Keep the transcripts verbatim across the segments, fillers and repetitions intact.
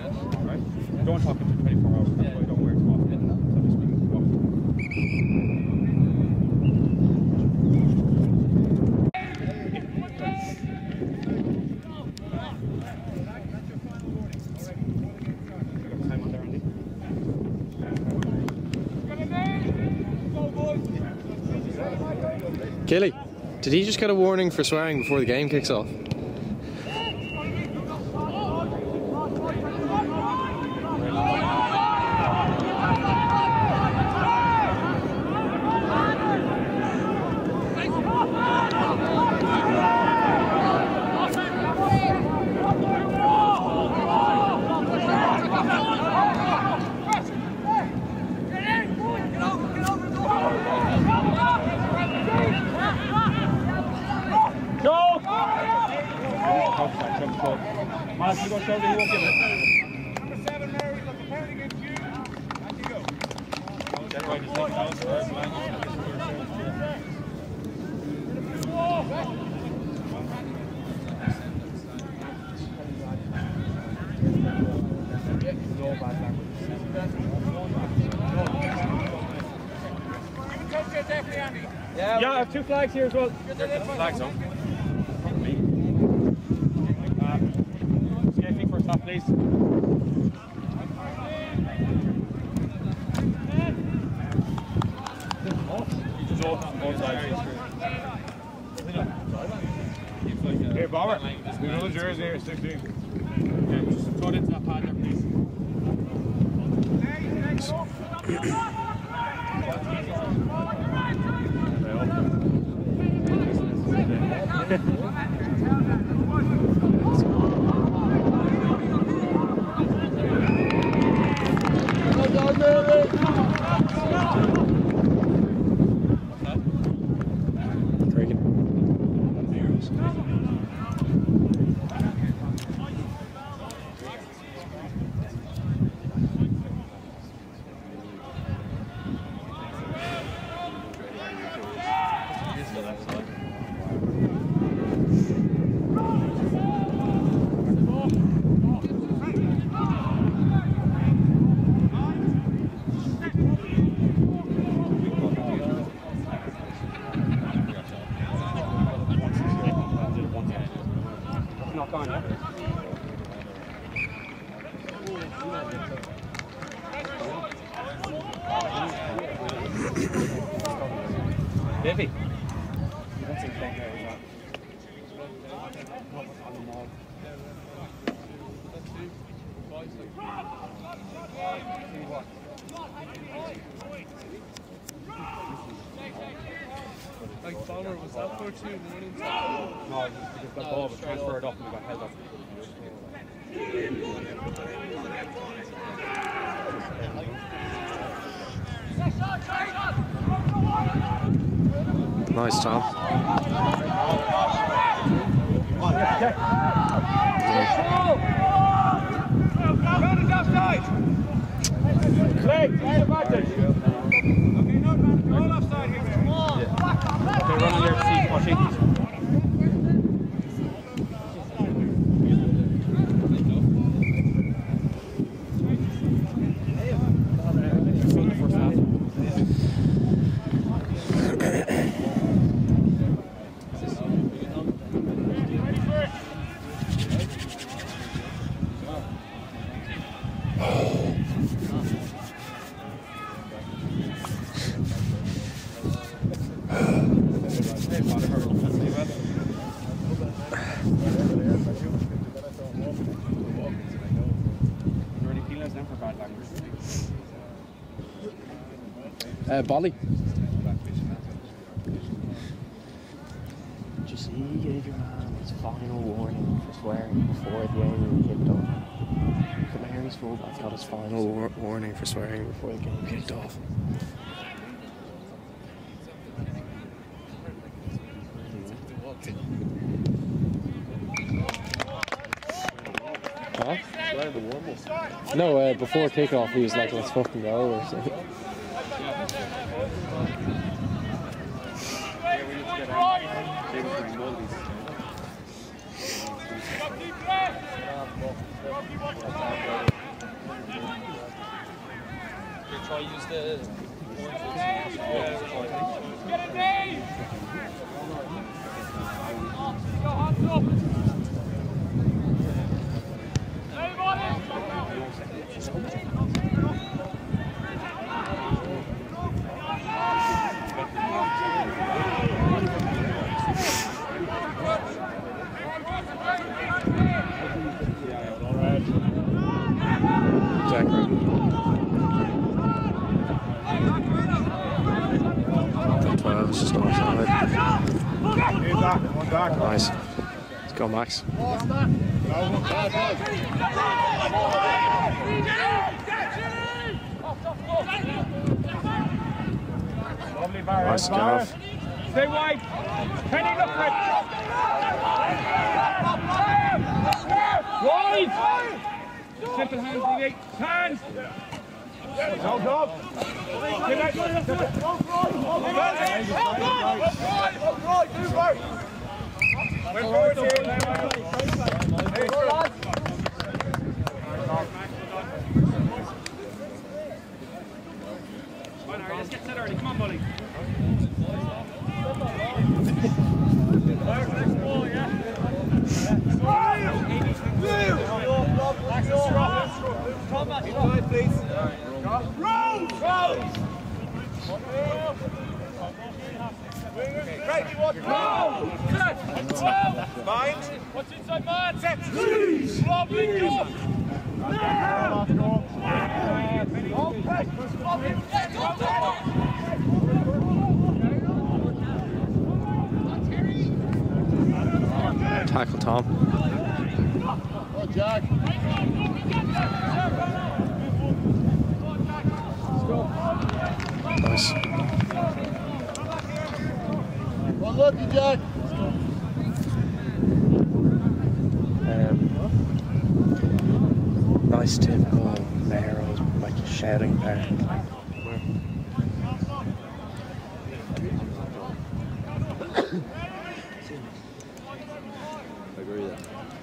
Right? Don't talk into twenty-four hours, that's why I don't wear it too often. So I'm just being Kelly, did he just get a warning for swearing before the game kicks off? Mark, you go shoulder, he won't give it. Number seven, Mary, look, the parent against you. Back you go. That's right, just take it out for us, Yeah, yeah, I have two flags here as well. Flags on. Skating first half, please. Hey, Bobber, there's another jersey here, sixteen. Yeah, just throw it into that pad there, please. Not gone yet. Baby. That's a thing there, is that? Like, Bonner, was that for two? No, because the ball was transferred up and we got held up. Nice, Tom. Play, play advantage. Okay, no advantage. All offside here. Yeah. Okay, run in there, see, watching. Uh, Bolly. Just he gave your man his final warning for swearing before the game kicked off. The Mary's fullback got his final war warning for swearing before the game kicked off. Huh? No, uh, before kickoff he was like, let's fucking go or something. Rocky, try use the. Get it, Dave! Go, hands up! twelve, it's just offside. Nice. Let's go, Max. Nice golf. Stay wide. Penny, look right. Wide. Simple hands, Davey. Hands. Hold up. Let's get set early. Come on, buddy. What's inside, man? Set! Lovely job! Tackle, Tom. Oh, Jack. Nice. Well, lucky, Jack. Um, nice typical Maros, like shouting there. I agree with that.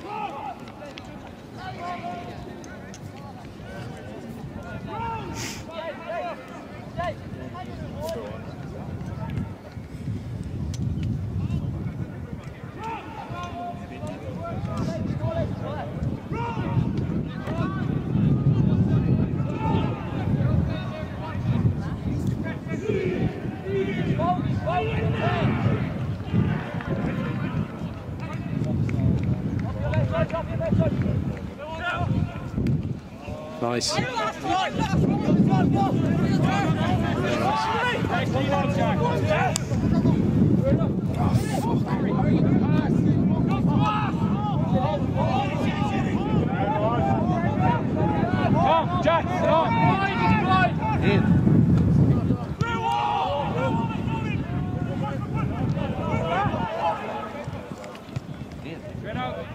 Nice. Oh, Jack, sit on. In. Straight out.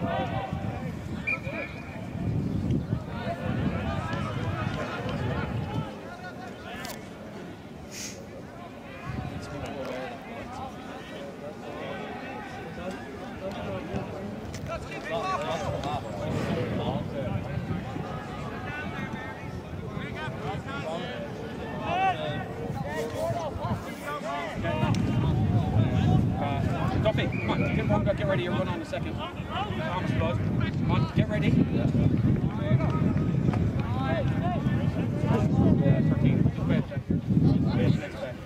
Duffy, come on, get warmed up, get ready, you're running on in a second. Thomas, bud. Come on, get ready. Yeah, thirteen. Just wait, Jack. Wait, next way.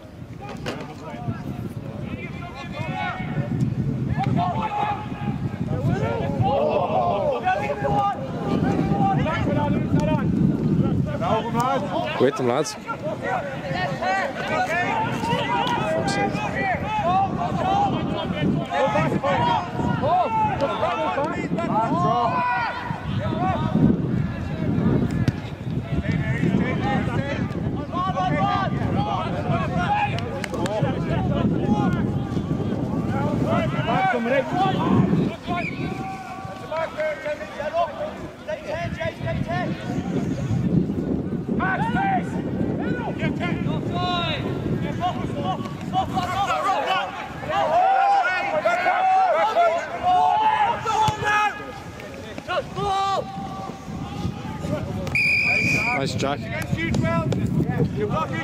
Wait them, lads. Fuck's sake. Nice, Jack. You're blocking.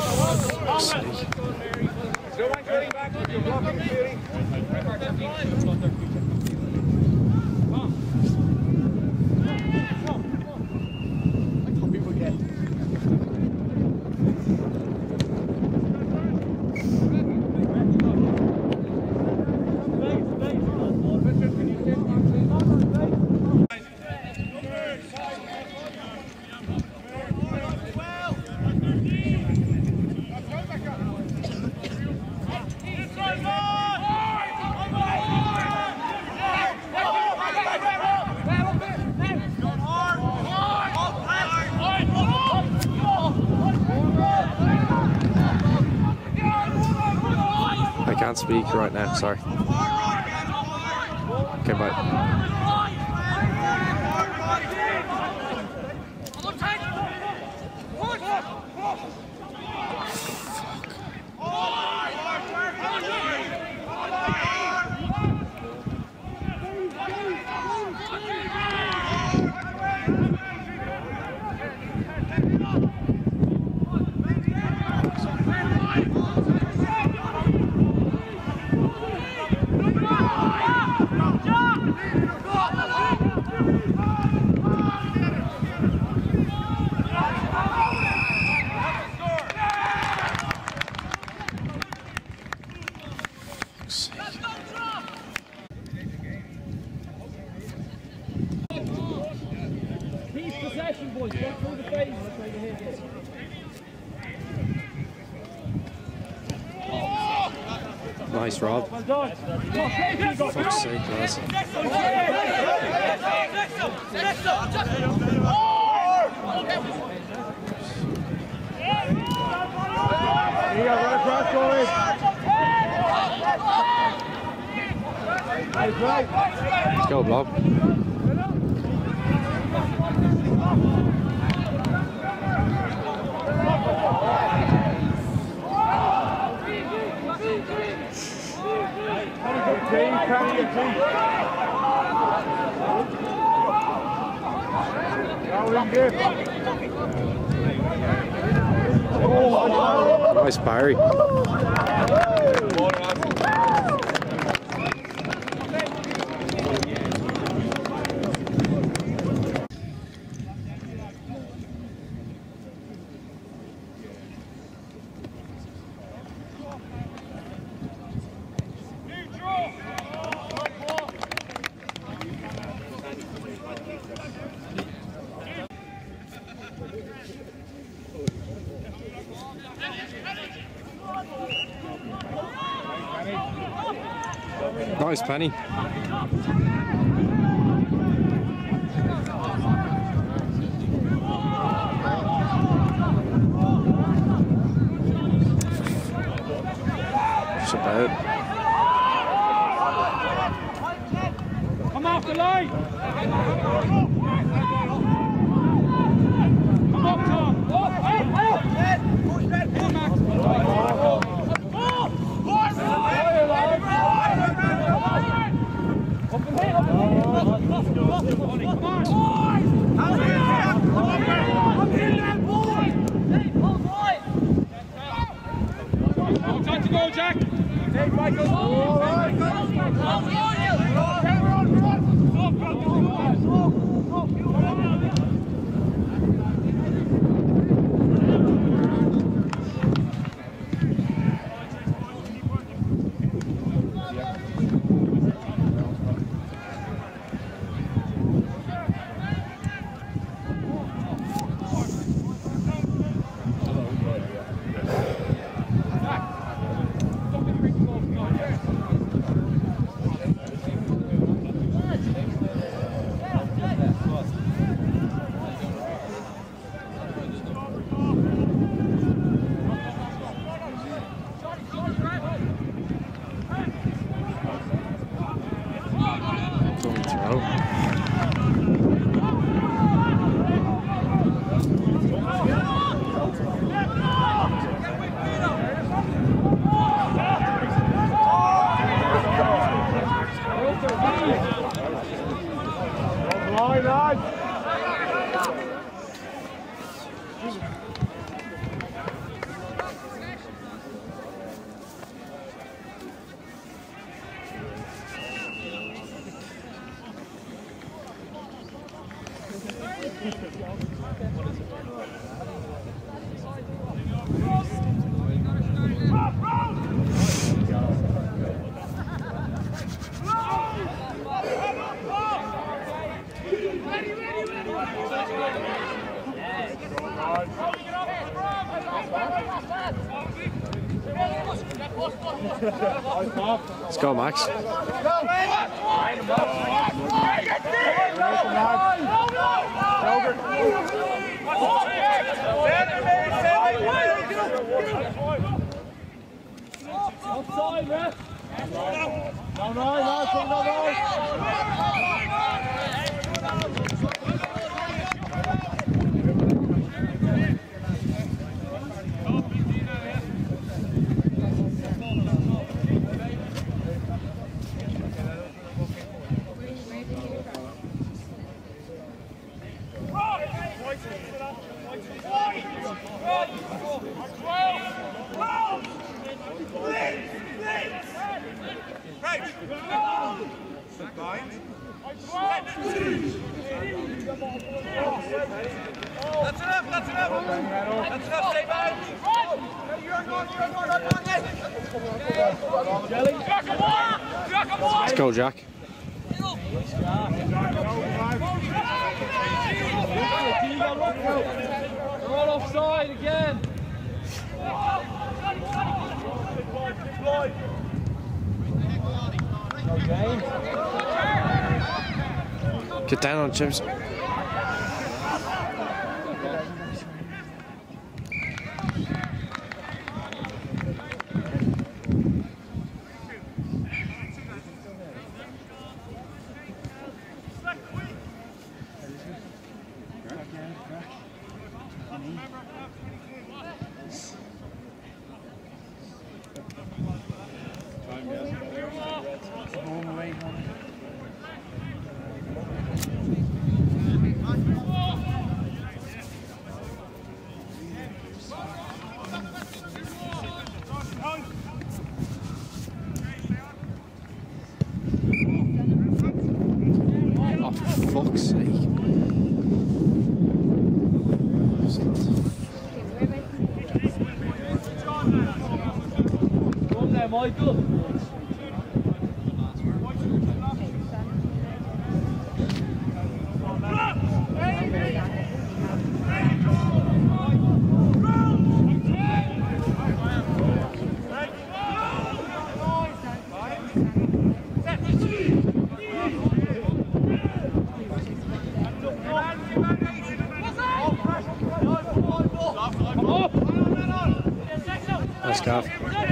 Still one getting back. You're blocking, shooting. I can't speak right now, sorry. Okay, bye. Nice, Rob. Fuck's sake, guys. Go, Blob. Nice Barry. Nice, Penny. It's about. Come off the line! Come up, Tom! Up, up, up! Push that, push Max! Time to go, Jack! Hey, Michael! All right. Let's go, Max. Outside, ref. No, no, no, no, no. That's enough, that's enough. That's enough, stay back. You're not, you're not, you're not yet. Jack and one! Jack and one! Let's go, Jack. We're all offside again. Okay. Get down on Chips. Fuck's sake. Go on there, Michael. Nice calf.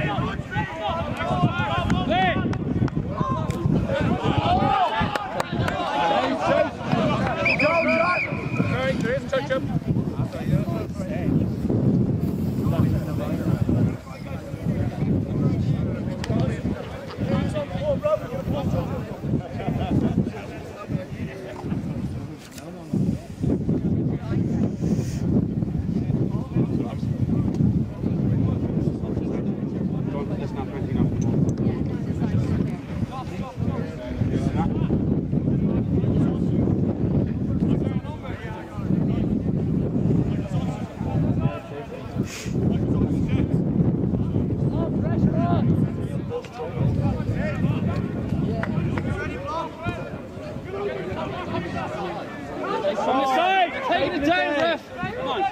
On the side, taking it down, ref. Come on,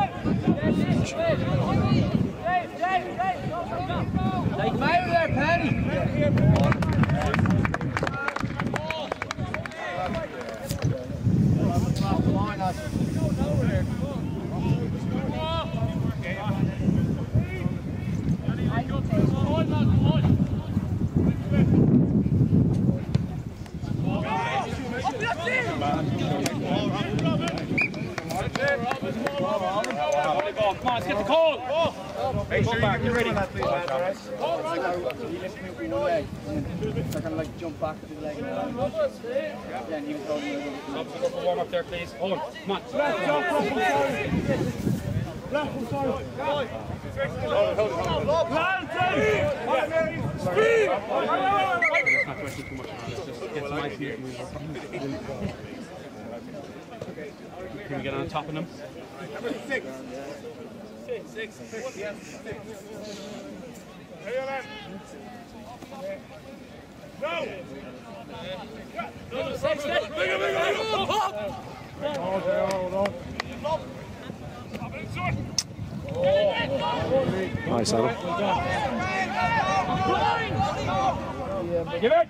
take him out of there, Paddy. Come on, let's get the call. Make sure you get ready. You lift me up with one leg, and then so I kind of like jump back with the leg. Yeah, and you throw the other. Go for warm up there, please. Hold on, come on. Speed! Let's not question too much on this. Just get some ice here. Can we get on top of them? Six. Six. Six. Yes. Six. Go! Go, six, six. Bigger, bigger, bigger. Hold on, hold on. Nice, Adam. Give it!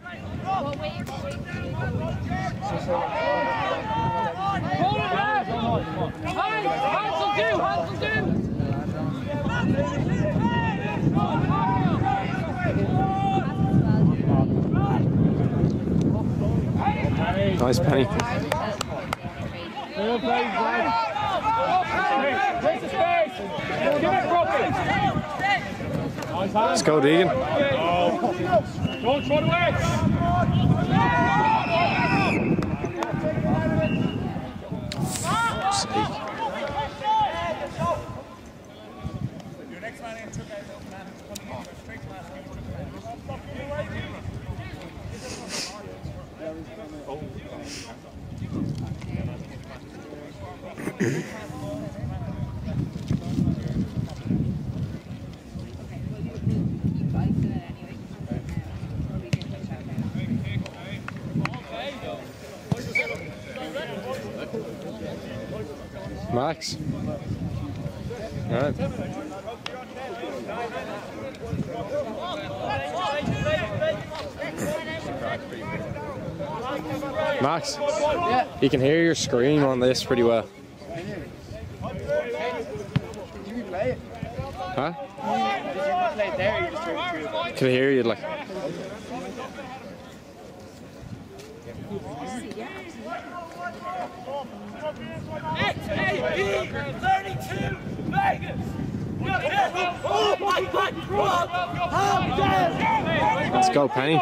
Nice, Penny. Let's go, Deegan. Don't throw it away! Your next man in took out the man who's coming in straight to last game. Max. All right. Max, Yeah. you can hear your screen on this pretty well. Did you play it? Huh? Did you play it there or you just heard it through? Can hear you like. thirty-two Vegas! Let's go, Penny.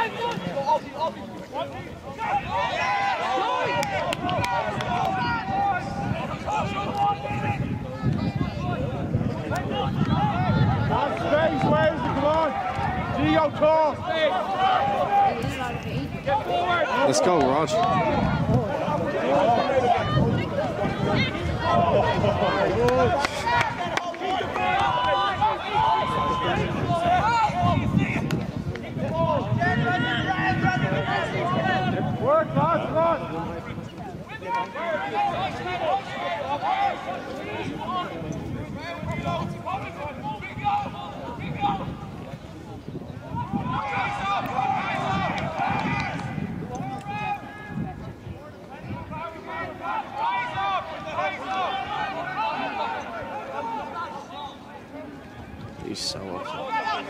Space, where's the come on? Geo talk! Let's go, Rog. Work, pass, run! He's so awesome.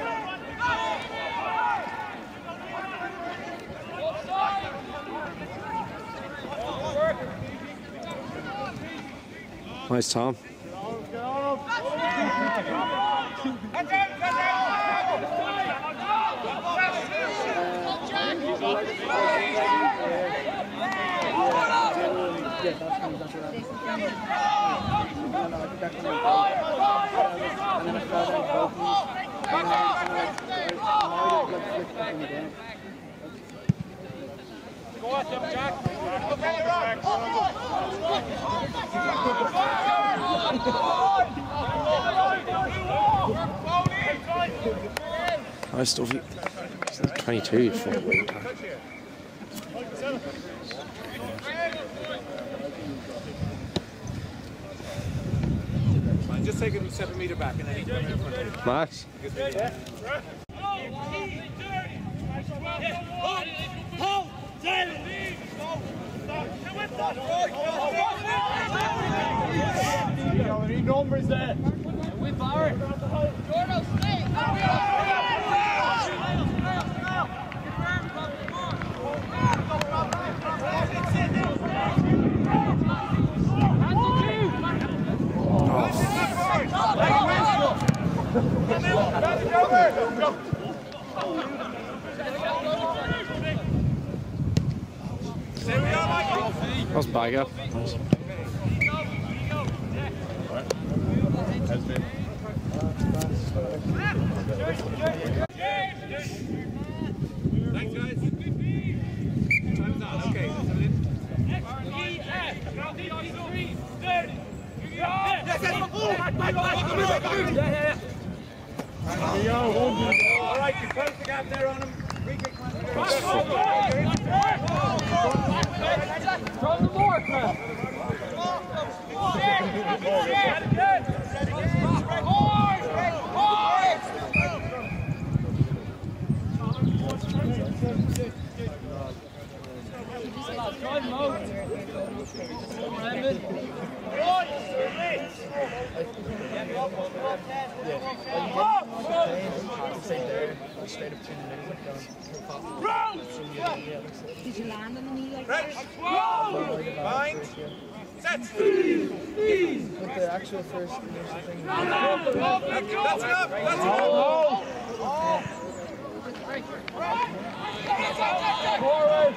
Nice, Tom. Go at them, Jack. Nice stuff. He's like twenty-two, you fucking weird. Just take him seven meter back and then he can come in front of you. Max. How many numbers there? We power. Gordo, stay. That was bag up. Nice. Thanks, guys. Time's out. Okay. All right, you close the gap there on him. Throw the more, man. Straight up to the middle, like Did you land on the knee like that? Mind. Set. With the actual first initial thing. That's enough. That's enough. Forward.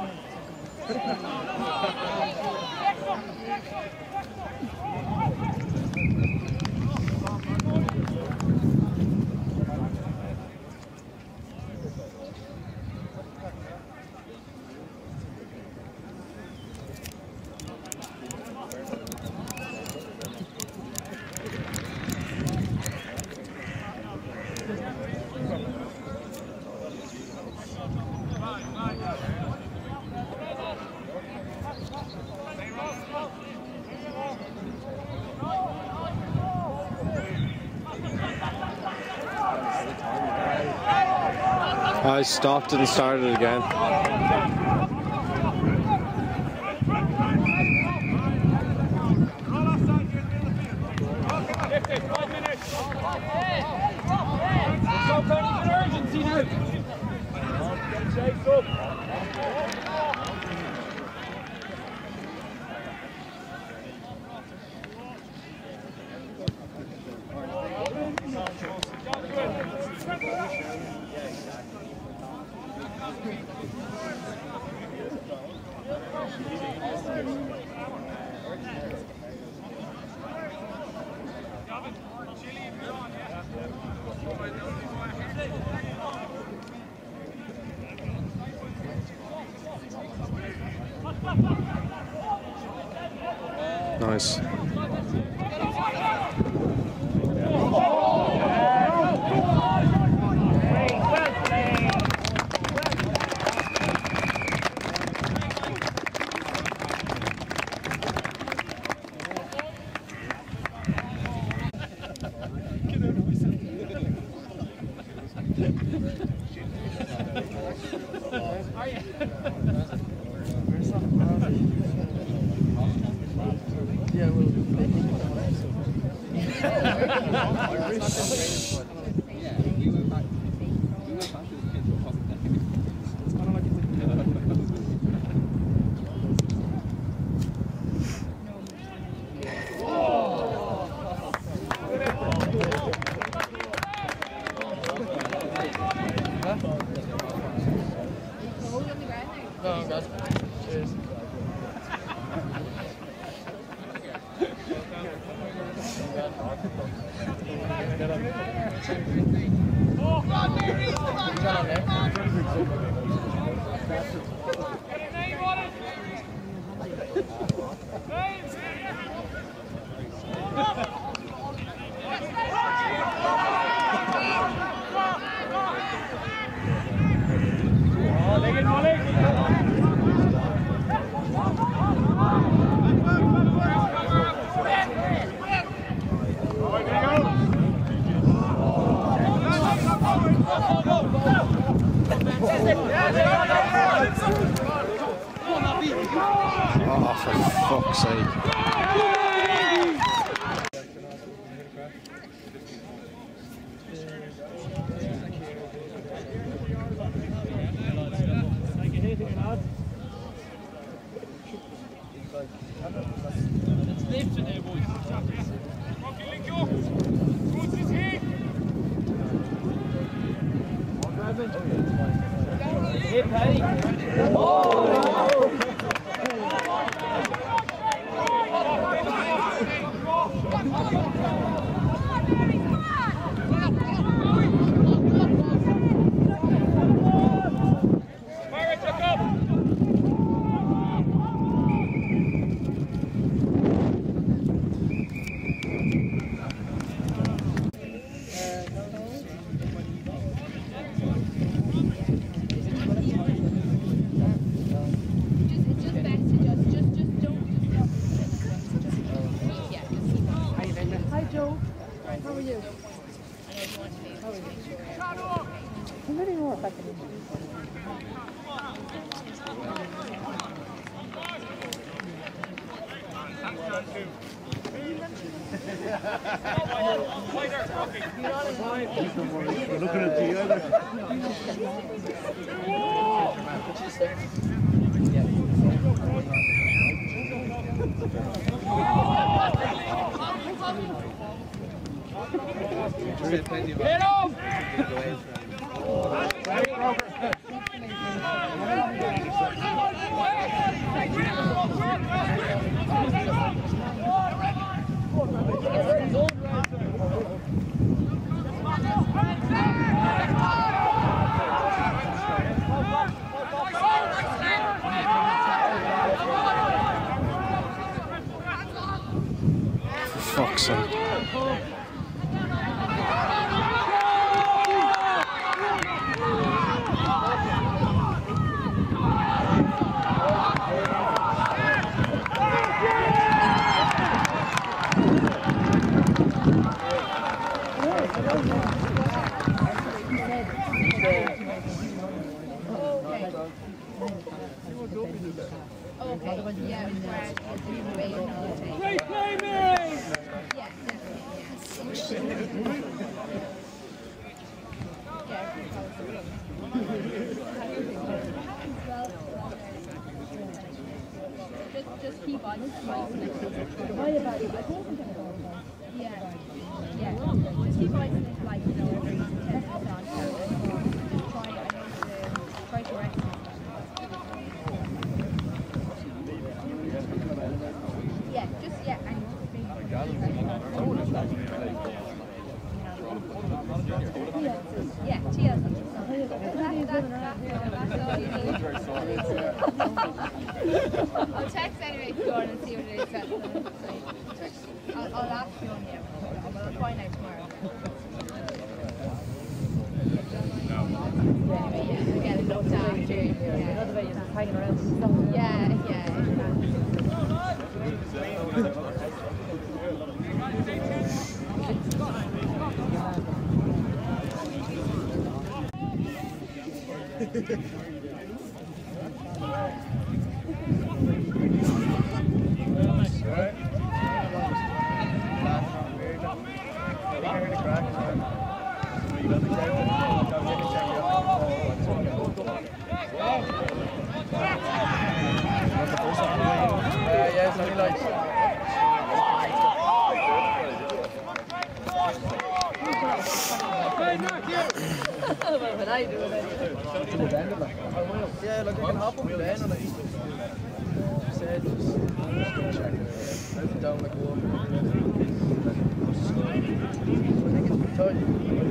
I stopped and started again. Nice. Yeah, well, they think yeah, we went back. We went back to the kids were talking to him. it's kind of like it's No, guys. Cheers. Oh, for fuck's sake. Yeah. We're looking at the other. Get off! For fuck's sake. Okay, yeah, Great play, Mary! yeah, just, just keep on. Yeah, yeah. Just keep on like, you know, test it on. Try, I know, to try to rest. Yeah, just, yeah, and yeah, cheers. I'll text anyway to Gordon and see what it is. I'll, I'll ask you on you. I'll find out tomorrow. Anyway, yeah, we'll get it looked after. Yeah, yeah, yeah. Yeah, it's only like What I do with it. yeah, like I can hop on the van and I said just check it out down like water. I think it's pretty tight.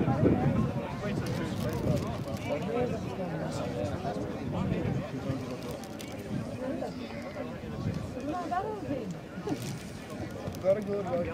Very good, right?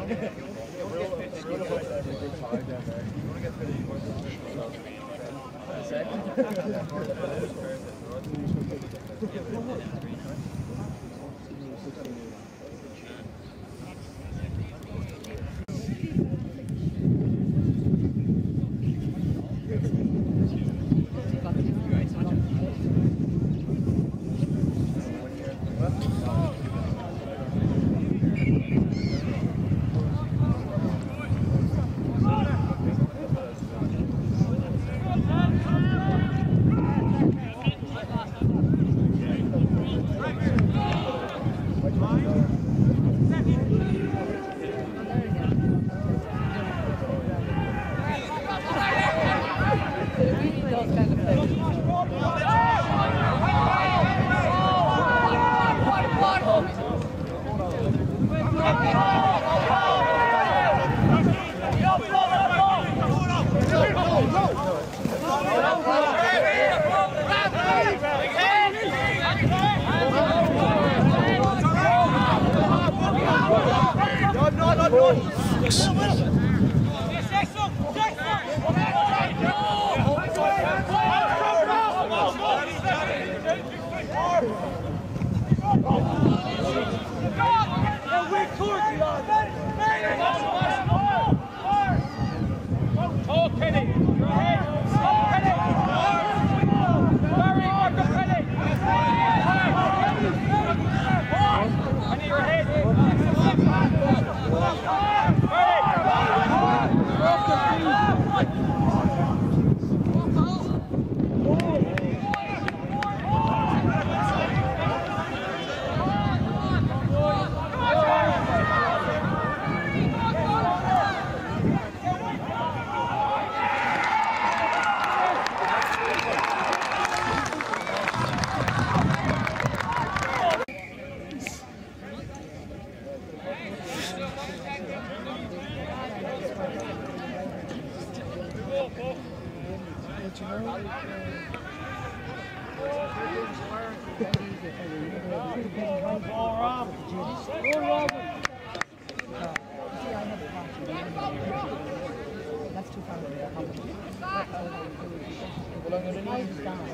Ready? That's too far away. Well, I'm gonna need this down.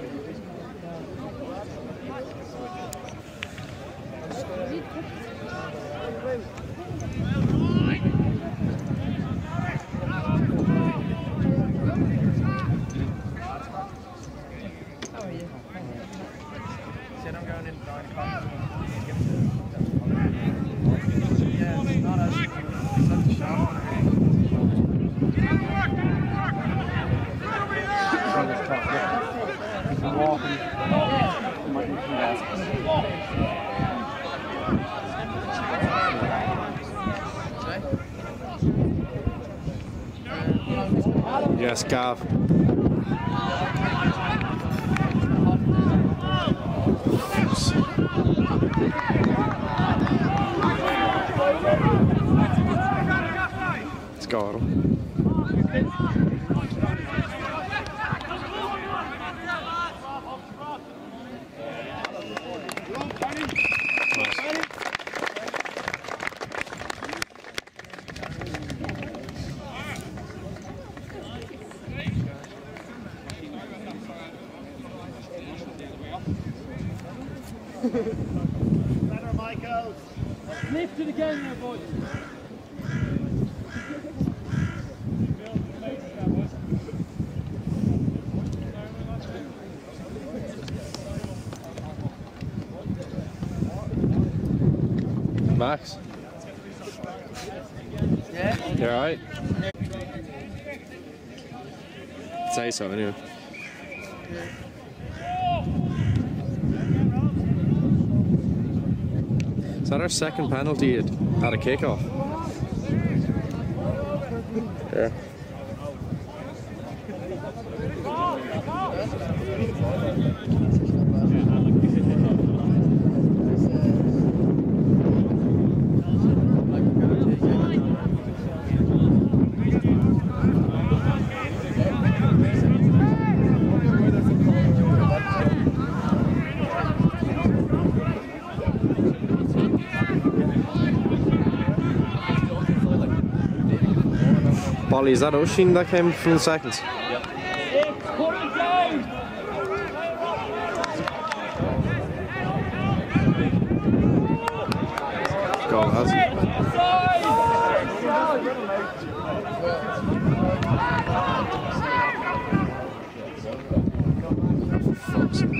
How are you? Said I'm going in nine o'clock. Yeah, it's not as it's not the shop. Yes, Gav. Let's go. Better, Michael. Lift it again there, boys. Max? Yeah? You alright? Say so anyway. Is that our second penalty at, at a kickoff? Yeah. Polly, is that Oisin that came from the seconds? Goal, has he? Fuck's sake.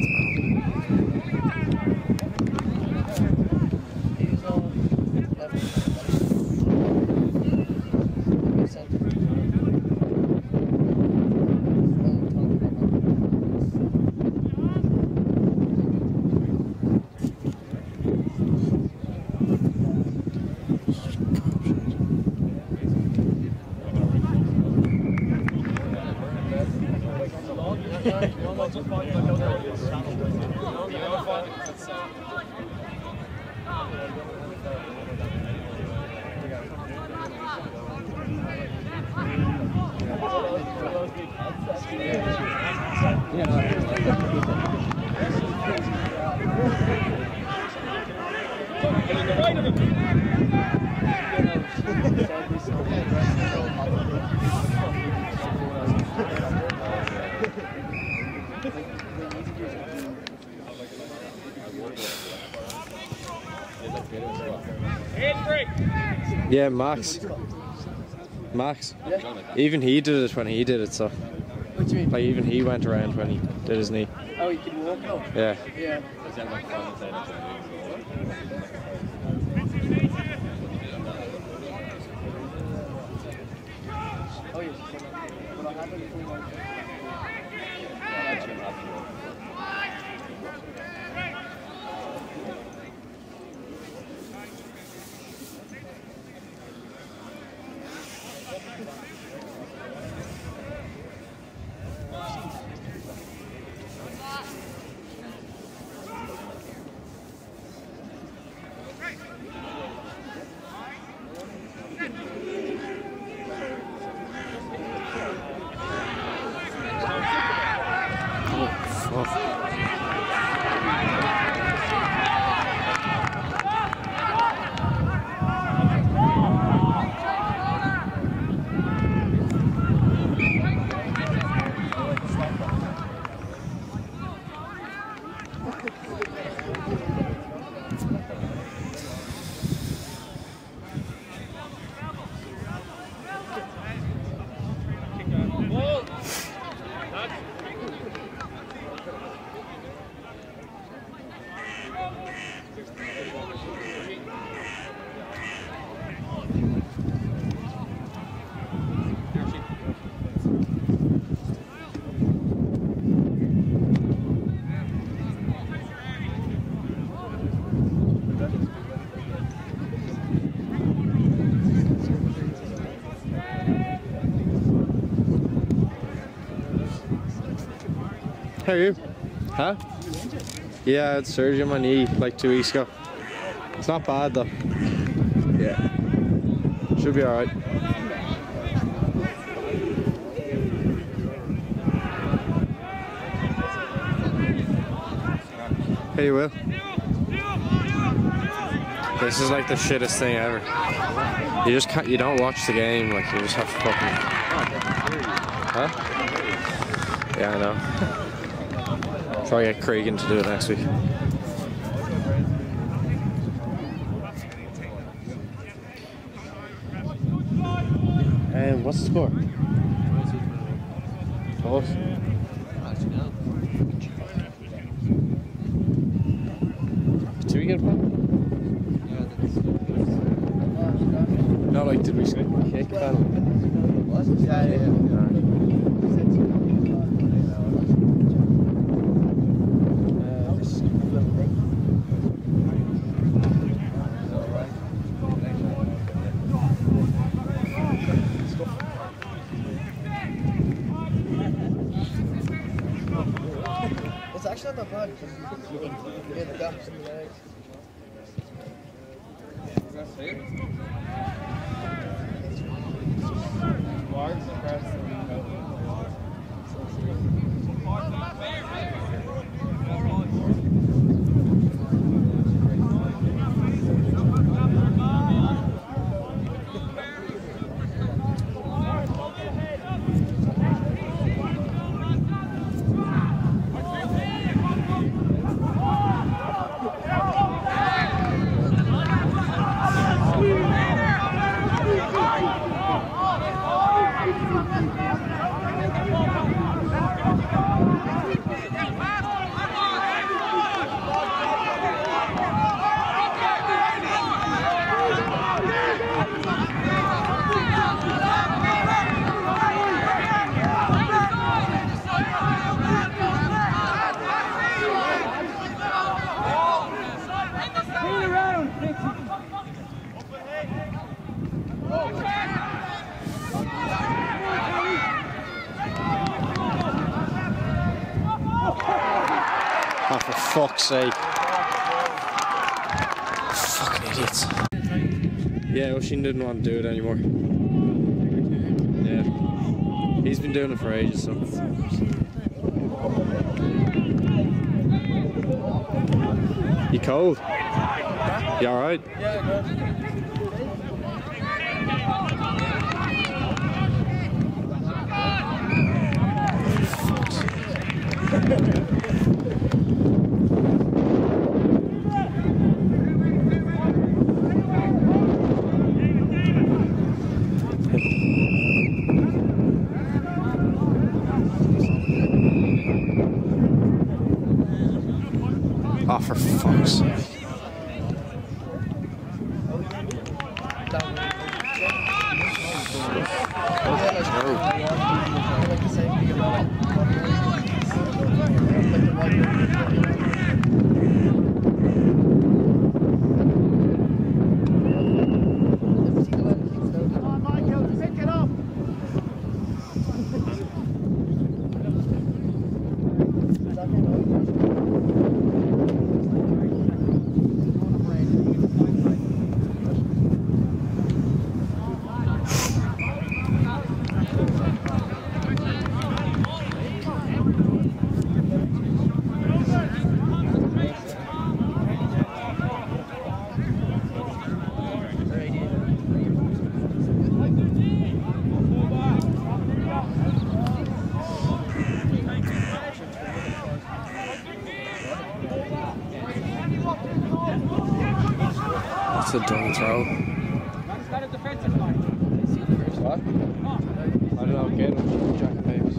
Yeah, Max. Max. Yeah. Even he did it when he did it, so. What do you mean? Like, even he went around when he did his knee. Oh, you can walk now? Yeah. Yeah. Oh, yes. Well, I have it before my... How are you? Huh? Yeah, I had surgery on my knee like two weeks ago. It's not bad though. Yeah. Should be alright. Hey, Will. This is like the shittest thing ever. You just can't, you don't watch the game, like you just have to fucking... Huh? Yeah, I know. Try to get Cregan to do it next week. Um, what's the score? Close. Did we get a point? No, like, did we kick that? Yeah, yeah, it's actually not that bad because you can get the gaps in the legs. Oh, for fuck's sake. Fucking idiots. Yeah, Oshin didn't want to do it anymore. Yeah. He's been doing it for ages, so. You cold? You alright? Yeah, good. Oh, for fuck's sake. That's a dumb throw. What? I don't know, get him, Jack Babes.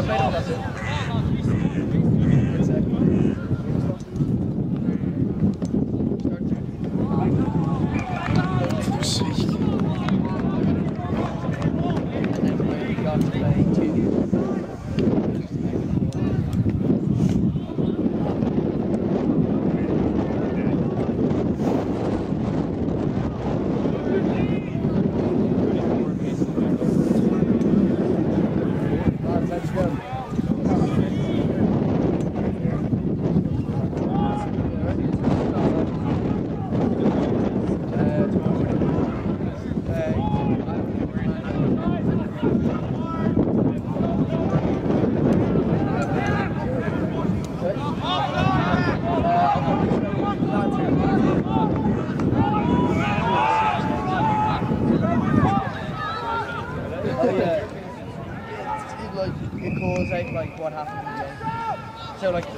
Like what happened in the game. So like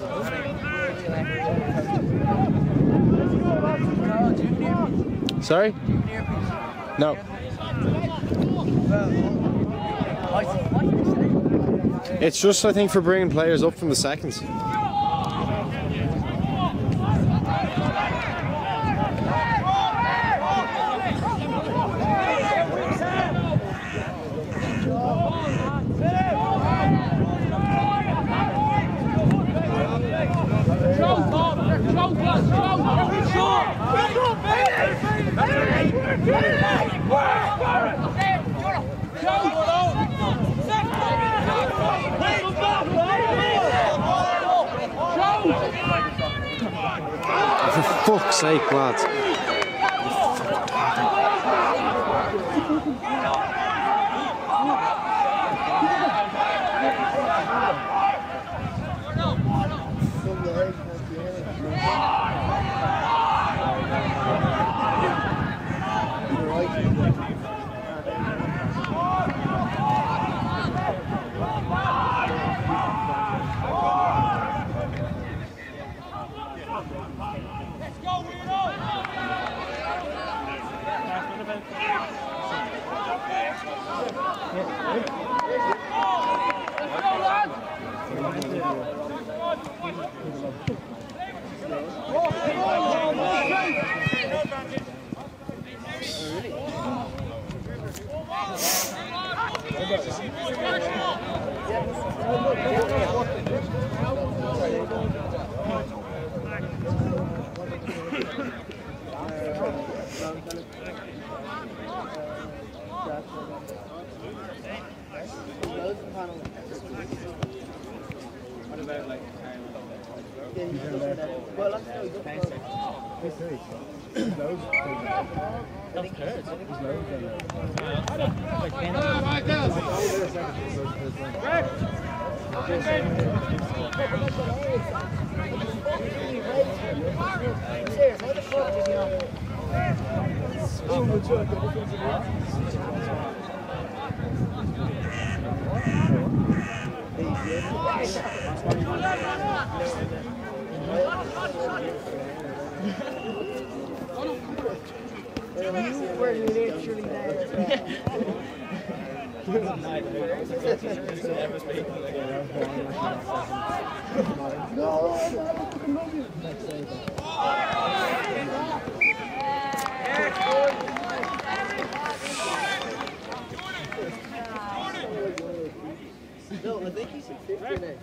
Sorry? No. It's just, I think, for bringing players up from the seconds. For fuck's sake, lads. What about like well, let's go. We're literally there. No, I think he's in fifth in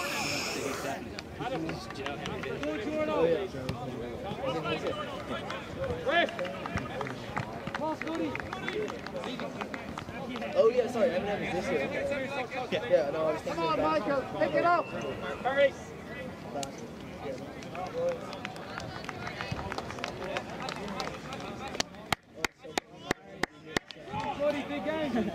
Oh yeah, sorry, I haven't had this year. Yeah, yeah, no, I was thinking. Come on, Michael, pick it up. Hurry. Bloody big game.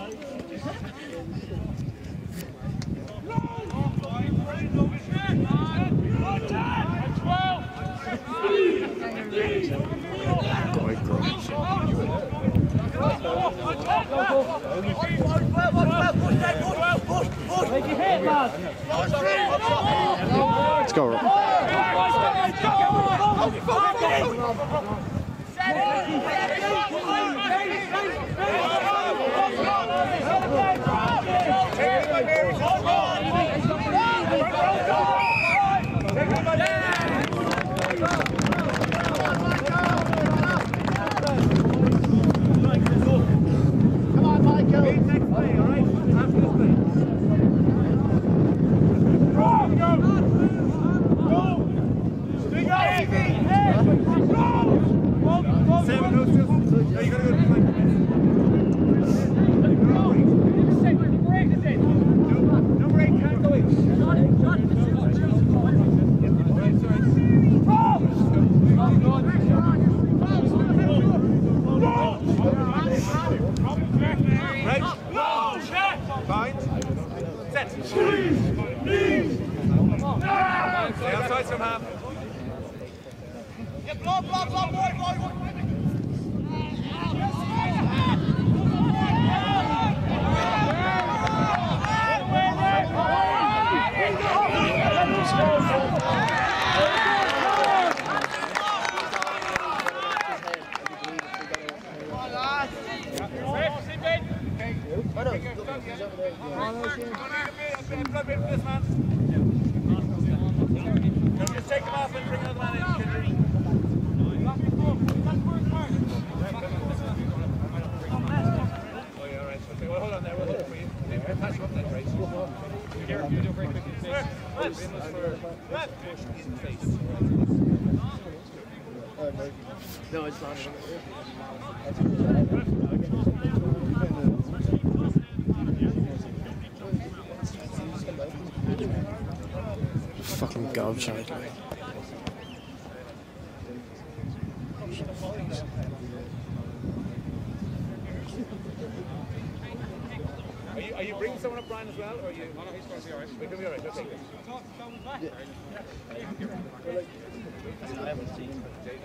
Let's go, Rob. Let's go. Stay outside somehow. Yeah, blow, blow, blow, boy, boy, boy. Just take them off and bring another man in. Oh yeah, all right. Okay, well, hold on there. We'll hold it for you. We'll pass you up then, Grace. We'll do very quickly. Push in the face. No, it's not. Fucking gobshite, like. Are you, are you bringing someone up, Brian, as well? Or are you? Oh, no, he's going to be all right. He's going to be all right. Okay. I haven't seen him.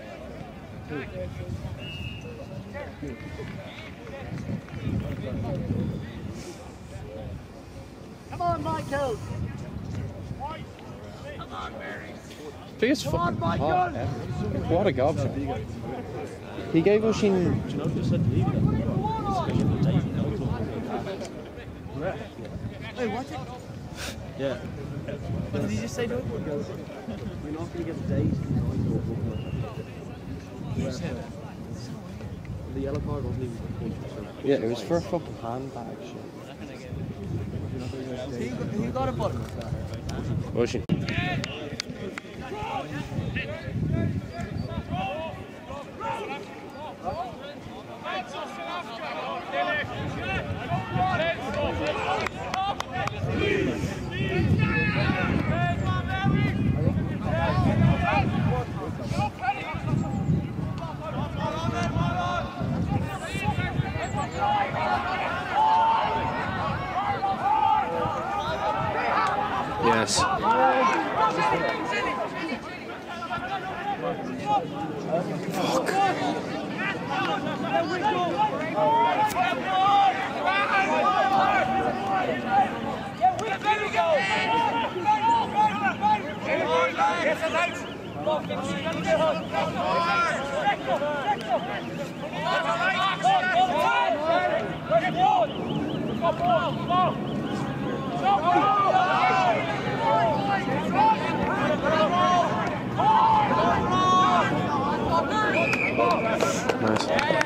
Come on, Michael! Come on, Mary. Biggest fucking pot ever. What a gobshite. He gave us in. Wait, what's it? Yeah. But did he just say no? We're not going to get the days. The yellow card wasn't even. Yeah, it was for a fucking handbag shit. Who got a button? Ocean. Yes. Fuck. Nice.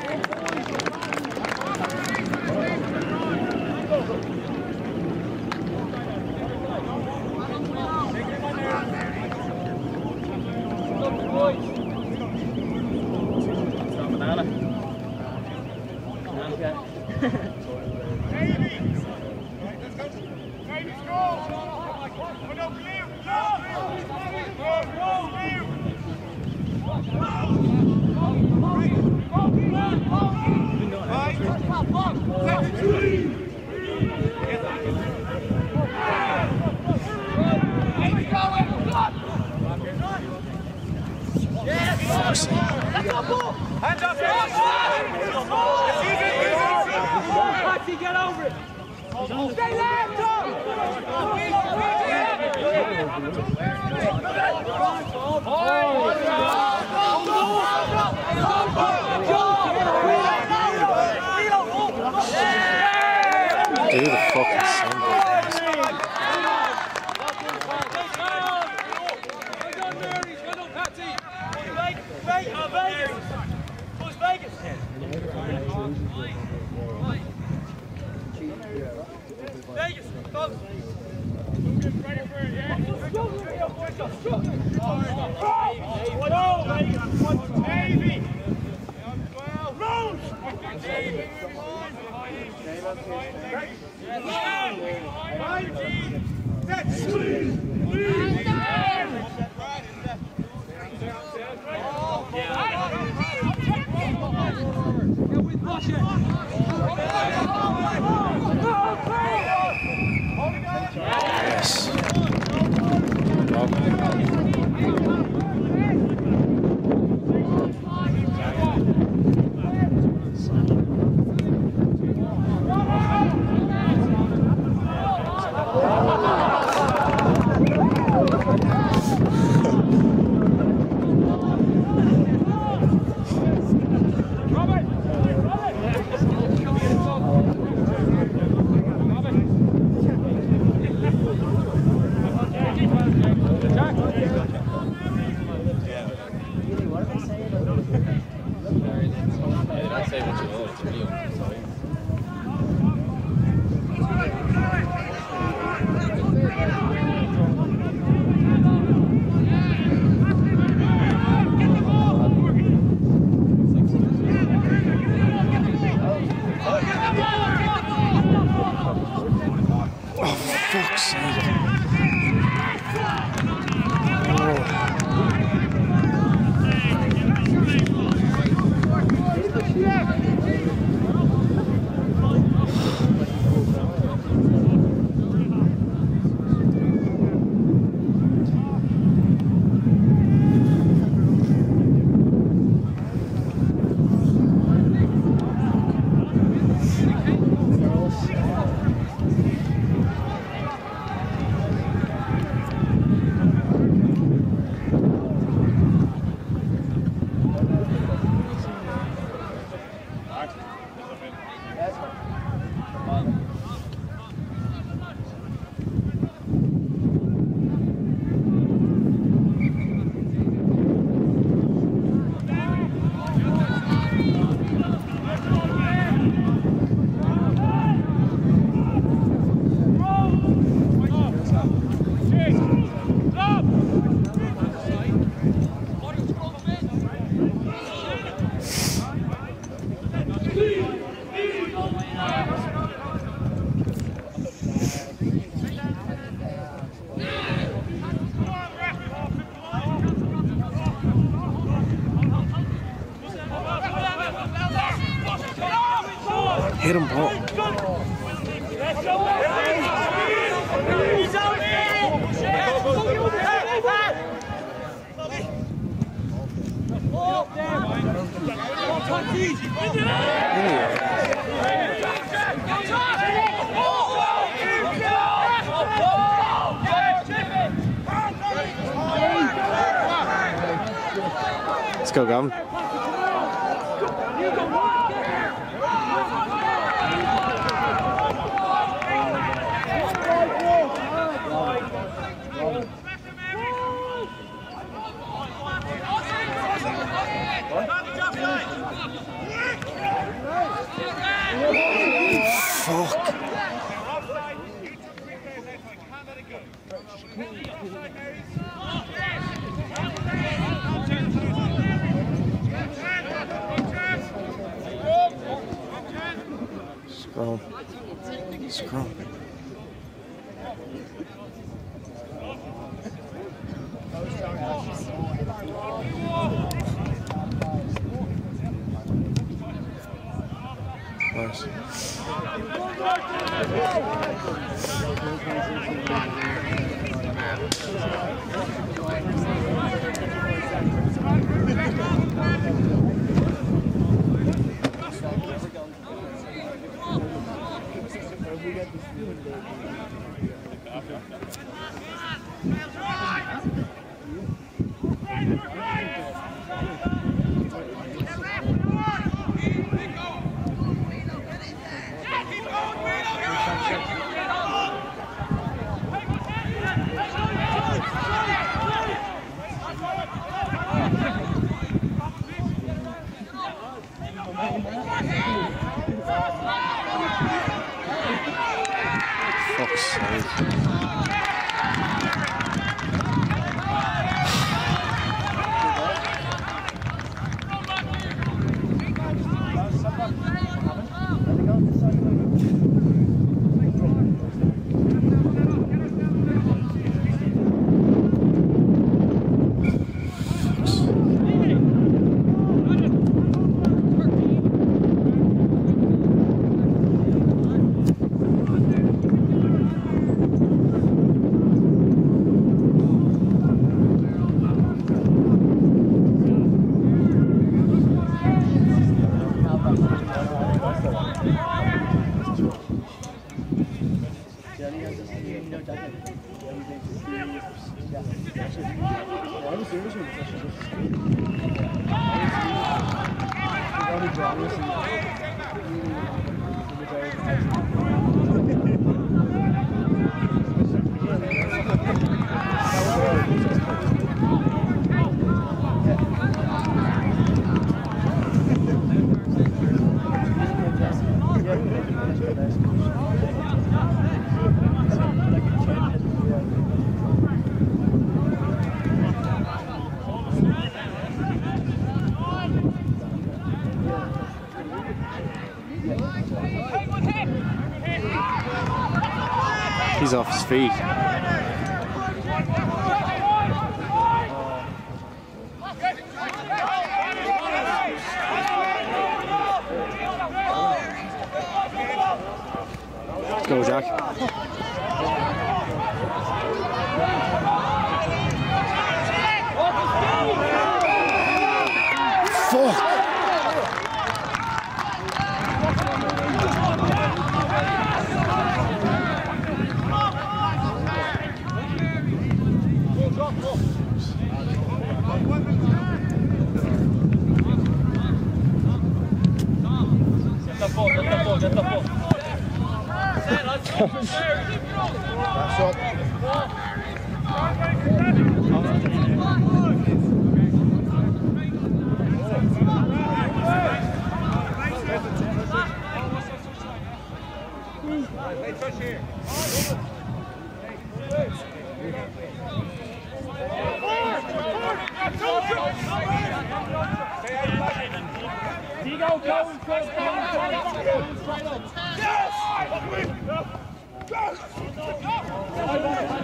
Hands up! Get over it! Stay there, Tom! Do the fucking same. Vegas, come. Yeah. Yes. Hit him, Paul. Let's go, Gavin. Fuck. Scrum. Scrum. Nice. Fuck's sake. Well, I'm a serious one. It's actually just only promise and He's off his feet. Let's go, Jack. Fuck! Get the ball. that's up. Go, go, go, go, go, go.